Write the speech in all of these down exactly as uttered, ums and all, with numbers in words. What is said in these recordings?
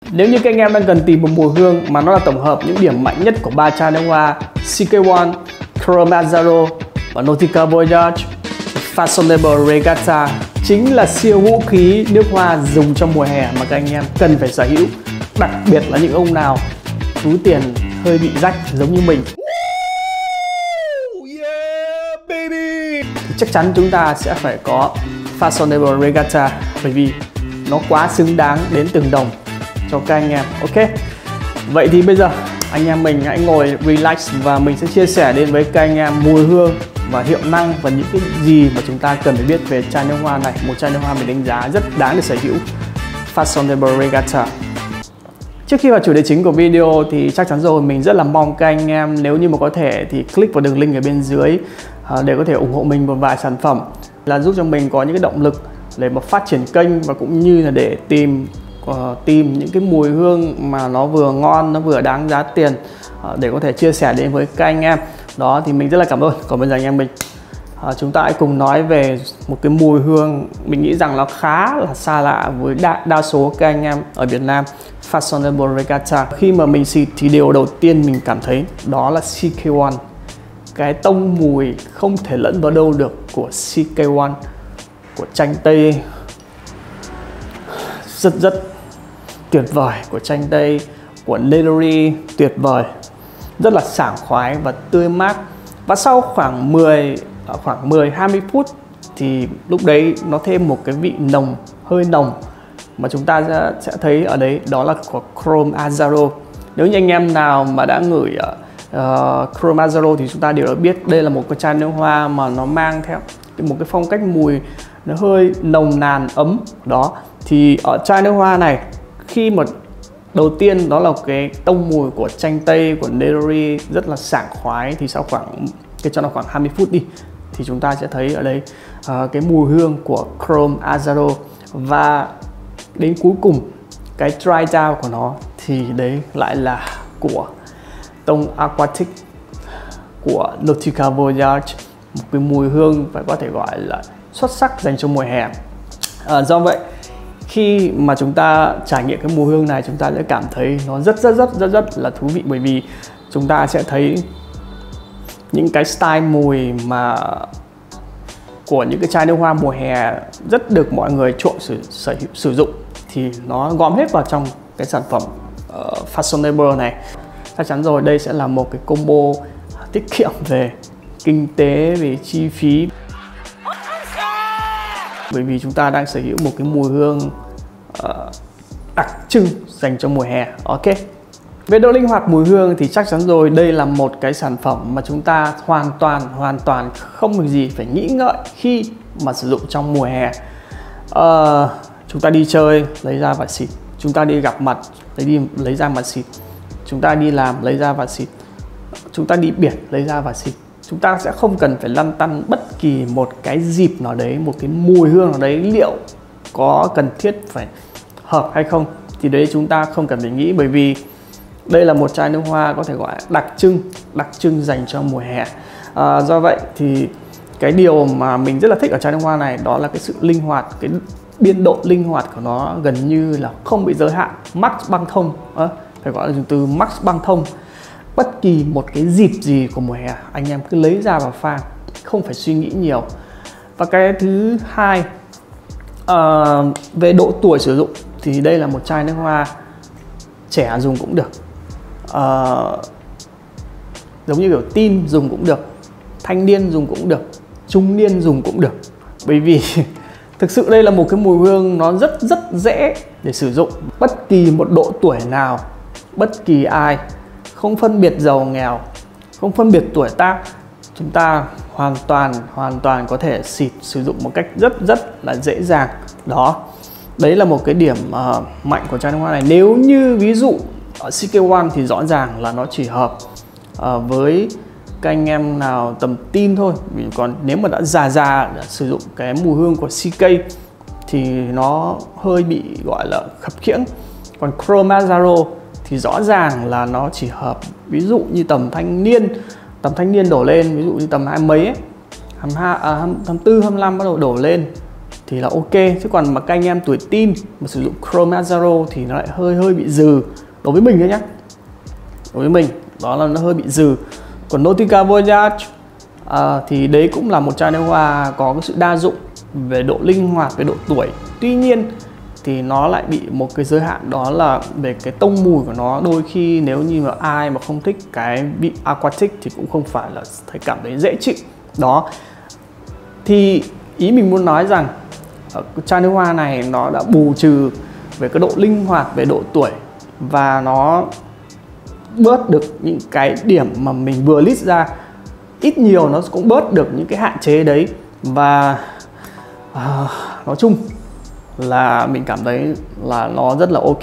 Nếu như các anh em đang cần tìm một mùi hương mà nó là tổng hợp những điểm mạnh nhất của ba chai nước hoa xê ca một, Chrome Azzurro và Nautica Voyage, Fashionable Regatta chính là siêu vũ khí nước hoa dùng trong mùa hè mà các anh em cần phải sở hữu, đặc biệt là những ông nào túi tiền hơi bị rách giống như mình. Yeah, baby. Thì chắc chắn chúng ta sẽ phải có Fashionable Regatta bởi vì nó quá xứng đáng đến từng đồng cho các anh em. Ok, vậy thì bây giờ anh em mình hãy ngồi relax và mình sẽ chia sẻ đến với các anh em mùi hương và hiệu năng và những cái gì mà chúng ta cần phải biết về chai nước hoa này. Một chai nước hoa mình đánh giá rất đáng để sở hữu, Fashionable Regatta. Trước khi vào chủ đề chính của video thì chắc chắn rồi, mình rất là mong các anh em nếu như mà có thể thì click vào đường link ở bên dưới để có thể ủng hộ mình một vài sản phẩm, là giúp cho mình có những cái động lực để mà phát triển kênh và cũng như là để tìm uh, tìm những cái mùi hương mà nó vừa ngon, nó vừa đáng giá tiền uh, để có thể chia sẻ đến với các anh em. Đó thì mình rất là cảm ơn. Còn bây giờ anh em mình uh, chúng ta hãy cùng nói về một cái mùi hương mình nghĩ rằng nó khá là xa lạ với đa, đa số các anh em ở Việt Nam, Fashionable Regatta. Khi mà mình xịt thì điều đầu tiên mình cảm thấy đó là xê ca một, cái tông mùi không thể lẫn vào đâu được của xê ca một, của chanh tây rất rất tuyệt vời, của chanh tây, của Leathery tuyệt vời, rất là sảng khoái và tươi mát. Và sau khoảng mười khoảng mười hai mươi phút thì lúc đấy nó thêm một cái vị nồng, hơi nồng mà chúng ta sẽ, sẽ thấy ở đấy, đó là của Chrome Azzurro. Nếu như anh em nào mà đã ngửi uh, Chrome Azzurro thì chúng ta đều đã biết đây là một cái chai nước hoa mà nó mang theo một cái phong cách mùi nó hơi nồng nàn ấm. Đó thì ở chai nước hoa này, khi mà đầu tiên đó là cái tông mùi của chanh tây, của Leathery rất là sảng khoái, thì sau khoảng cái cho nó khoảng hai mươi phút đi thì chúng ta sẽ thấy ở đây uh, cái mùi hương của Chrome Azzurro. Và đến cuối cùng cái dry down của nó thì đấy lại là của tông Aquatic của Nautica Voyage, một cái mùi hương phải có thể gọi là xuất sắc dành cho mùa hè. À, do vậy khi mà chúng ta trải nghiệm cái mùi hương này, chúng ta sẽ cảm thấy nó rất rất rất rất rất là thú vị, bởi vì chúng ta sẽ thấy những cái style mùi mà của những cái chai nước hoa mùa hè rất được mọi người chuộng sử, sử, sử dụng thì nó gom hết vào trong cái sản phẩm uh, Fashionable này. Chắc chắn rồi, đây sẽ là một cái combo tiết kiệm về kinh tế, về chi phí, bởi vì chúng ta đang sở hữu một cái mùi hương uh, đặc trưng dành cho mùa hè. Ok, về độ linh hoạt mùi hương thì chắc chắn rồi, đây là một cái sản phẩm mà chúng ta hoàn toàn hoàn toàn không có gì phải nghĩ ngợi khi mà sử dụng trong mùa hè. Uh, chúng ta đi chơi lấy ra và xịt, chúng ta đi gặp mặt lấy đi lấy ra và xịt, chúng ta đi làm lấy ra và xịt, chúng ta đi biển lấy ra và xịt. Chúng ta sẽ không cần phải lăn tăn bất kỳ một cái dịp nào đấy, một cái mùi hương nào đấy liệu có cần thiết phải hợp hay không, thì đấy chúng ta không cần phải nghĩ, bởi vì đây là một chai nước hoa có thể gọi là đặc trưng đặc trưng dành cho mùa hè. À, do vậy thì cái điều mà mình rất là thích ở chai nước hoa này đó là cái sự linh hoạt, cái biên độ linh hoạt của nó gần như là không bị giới hạn, max băng thông, à, phải gọi là dùng từ max băng thông. Bất kỳ một cái dịp gì của mùa hè anh em cứ lấy ra và pha, không phải suy nghĩ nhiều. Và cái thứ hai, uh, về độ tuổi sử dụng thì đây là một chai nước hoa trẻ dùng cũng được, uh, giống như kiểu teen dùng cũng được, thanh niên dùng cũng được, trung niên dùng cũng được, bởi vì thực sự đây là một cái mùi hương nó rất rất dễ để sử dụng. Bất kỳ một độ tuổi nào, bất kỳ ai, không phân biệt giàu nghèo, không phân biệt tuổi tác, chúng ta hoàn toàn hoàn toàn có thể xịt sử dụng một cách rất rất là dễ dàng. Đó, đấy là một cái điểm uh, mạnh của chai nước hoa này. Nếu như ví dụ ở xê ca một thì rõ ràng là nó chỉ hợp uh, với các anh em nào tầm teen thôi, còn nếu mà đã già già đã sử dụng cái mùi hương của xê ca thì nó hơi bị gọi là khập khiễng. Còn Chrome Azzurro thì rõ ràng là nó chỉ hợp ví dụ như tầm thanh niên, tầm thanh niên đổ lên, ví dụ như tầm hai mấy ấy, hai mươi tư, hai mươi lăm bắt đầu đổ lên thì là ok. Chứ còn mà các anh em tuổi teen mà sử dụng Chrome Zero thì nó lại hơi hơi bị dừ đối với mình thôi nhé. Đối với mình đó là nó hơi bị dừ. Còn Nautica Voyage à, thì đấy cũng là một chai nước hoa có cái sự đa dụng về độ linh hoạt, về độ tuổi. Tuy nhiên thì nó lại bị một cái giới hạn, đó là về cái tông mùi của nó. Đôi khi nếu như mà ai mà không thích cái vị aquatic thì cũng không phải là thấy cảm thấy dễ chịu. Đó. Thì ý mình muốn nói rằng chai nước hoa này nó đã bù trừ về cái độ linh hoạt, về độ tuổi, và nó bớt được những cái điểm mà mình vừa list ra. Ít nhiều nó cũng bớt được những cái hạn chế đấy. Và à, nói chung là mình cảm thấy là nó rất là ok.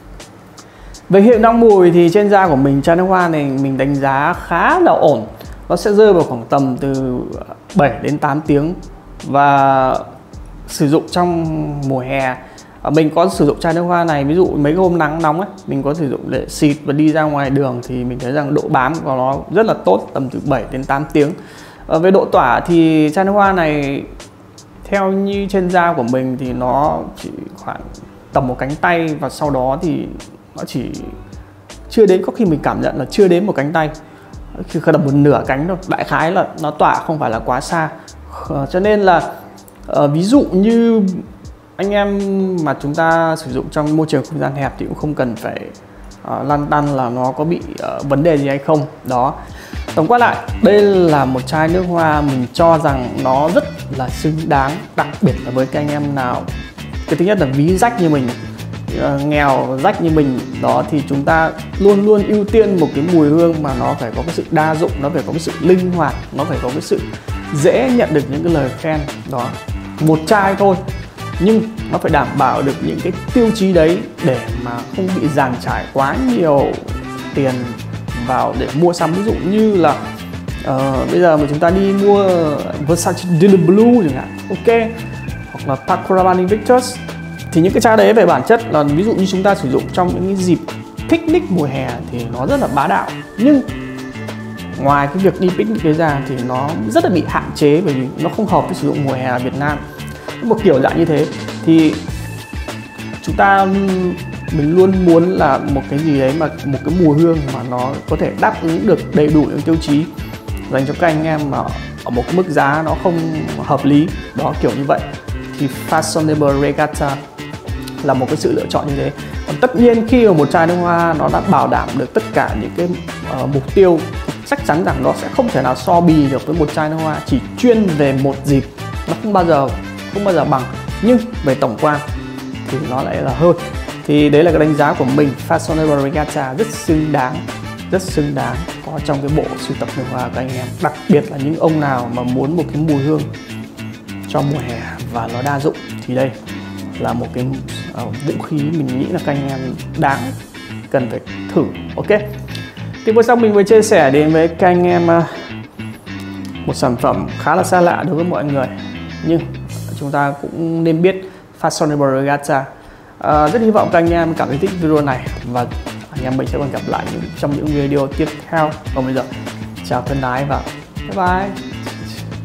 Về hiệu năng mùi thì trên da của mình, chai nước hoa này mình đánh giá khá là ổn. Nó sẽ rơi vào khoảng tầm từ bảy đến tám tiếng. Và sử dụng trong mùa hè, mình có sử dụng chai nước hoa này, ví dụ mấy cái hôm nắng nóng ấy, mình có sử dụng để xịt và đi ra ngoài đường thì mình thấy rằng độ bám của nó rất là tốt, tầm từ bảy đến tám tiếng. Ở về độ tỏa thì chai nước hoa này theo như trên da của mình thì nó chỉ khoảng tầm một cánh tay, và sau đó thì nó chỉ chưa đến, có khi mình cảm nhận là chưa đến một cánh tay, khi tầm một nửa cánh thôi. Đại khái là nó tỏa không phải là quá xa. Cho nên là uh, ví dụ như anh em mà chúng ta sử dụng trong môi trường không gian hẹp thì cũng không cần phải uh, lăn tăn là nó có bị uh, vấn đề gì hay không. Đó. Tổng quát lại, đây là một chai nước hoa mình cho rằng nó rất là xứng đáng, đặc biệt là với các anh em nào, cái thứ nhất là ví rách như mình, uh, nghèo rách như mình đó, thì chúng ta luôn luôn ưu tiên một cái mùi hương mà nó phải có cái sự đa dụng, nó phải có cái sự linh hoạt, nó phải có cái sự dễ nhận được những cái lời khen. Đó, một chai thôi nhưng nó phải đảm bảo được những cái tiêu chí đấy để mà không bị dàn trải quá nhiều tiền vào để mua sắm. Ví dụ như là uh, bây giờ mà chúng ta đi mua Versace Dinner Blue chẳng hạn, ok, hoặc là Paco Rabanne Invictus, thì những cái chai đấy về bản chất là ví dụ như chúng ta sử dụng trong những cái dịp picnic mùa hè thì nó rất là bá đạo. Nhưng ngoài cái việc đi picnic đấy ra thì nó rất là bị hạn chế, bởi vì nó không hợp với sử dụng mùa hè ở Việt Nam. Một kiểu dạng như thế thì chúng ta mình luôn muốn là một cái gì đấy mà một cái mùi hương mà nó có thể đáp ứng được đầy đủ những tiêu chí dành cho các anh em mà ở một cái mức giá nó không hợp lý. Đó, kiểu như vậy thì Fashionable Regatta là một cái sự lựa chọn như thế. Còn tất nhiên khi mà một chai nước hoa nó đã bảo đảm được tất cả những cái uh, mục tiêu thì chắc chắn rằng nó sẽ không thể nào so bì được với một chai nước hoa chỉ chuyên về một dịp. Nó không bao giờ không bao giờ bằng, nhưng về tổng quan thì nó lại là hơn. Thì đấy là cái đánh giá của mình. Fashionable Regatta rất xứng đáng, rất xứng đáng có trong cái bộ sưu tập nước hoa của anh em, đặc biệt là những ông nào mà muốn một cái mùi hương cho mùa hè và nó đa dụng thì đây là một cái uh, vũ khí mình nghĩ là các anh em đáng cần phải thử. Ok, thì vừa xong mình vừa chia sẻ đến với các anh em uh, một sản phẩm khá là xa lạ đối với mọi người, nhưng chúng ta cũng nên biết Fashionable Regatta. À, rất hy vọng các anh em cảm thấy thích video này, và anh em mình sẽ còn gặp lại những, trong những video tiếp theo. Còn bây giờ chào thân ái và bye bye.